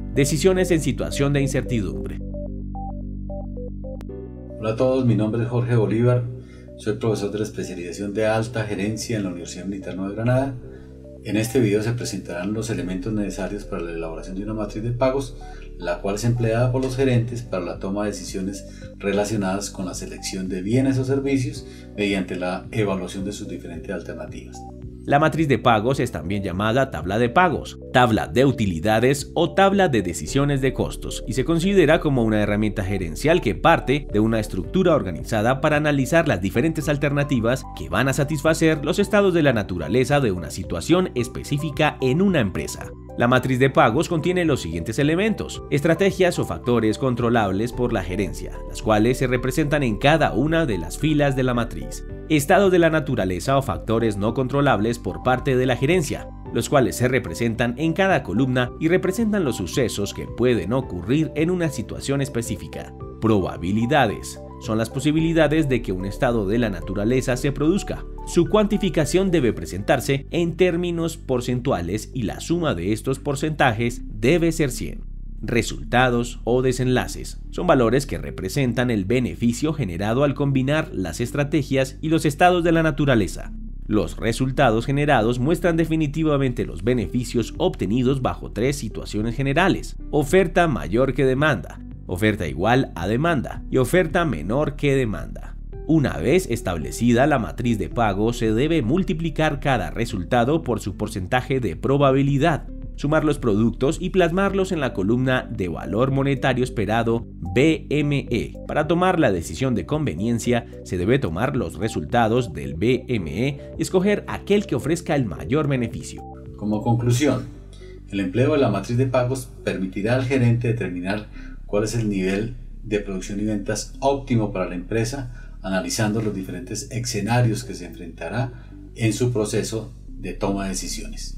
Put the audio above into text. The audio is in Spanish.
Decisiones en situación de incertidumbre. Hola a todos, mi nombre es Jorge Bolívar, soy profesor de la especialización de alta gerencia en la Universidad Militar Nueva Granada. En este video se presentarán los elementos necesarios para la elaboración de una matriz de pagos, la cual es empleada por los gerentes para la toma de decisiones relacionadas con la selección de bienes o servicios mediante la evaluación de sus diferentes alternativas. La matriz de pagos es también llamada tabla de pagos, tabla de utilidades o tabla de decisiones de costos y se considera como una herramienta gerencial que parte de una estructura organizada para analizar las diferentes alternativas que van a satisfacer los estados de la naturaleza de una situación específica en una empresa. La matriz de pagos contiene los siguientes elementos: estrategias o factores controlables por la gerencia, las cuales se representan en cada una de las filas de la matriz; estado de la naturaleza o factores no controlables por parte de la gerencia, los cuales se representan en cada columna y representan los sucesos que pueden ocurrir en una situación específica. Probabilidades son las posibilidades de que un estado de la naturaleza se produzca. Su cuantificación debe presentarse en términos porcentuales y la suma de estos porcentajes debe ser 100. Resultados o desenlaces son valores que representan el beneficio generado al combinar las estrategias y los estados de la naturaleza. Los resultados generados muestran definitivamente los beneficios obtenidos bajo tres situaciones generales: oferta mayor que demanda, oferta igual a demanda y oferta menor que demanda. Una vez establecida la matriz de pago, se debe multiplicar cada resultado por su porcentaje de probabilidad, sumar los productos y plasmarlos en la columna de valor monetario esperado BME. Para tomar la decisión de conveniencia, se debe tomar los resultados del BME y escoger aquel que ofrezca el mayor beneficio. Como conclusión, el empleo de la matriz de pagos permitirá al gerente determinar cuál es el nivel de producción y ventas óptimo para la empresa, analizando los diferentes escenarios que se enfrentará en su proceso de toma de decisiones.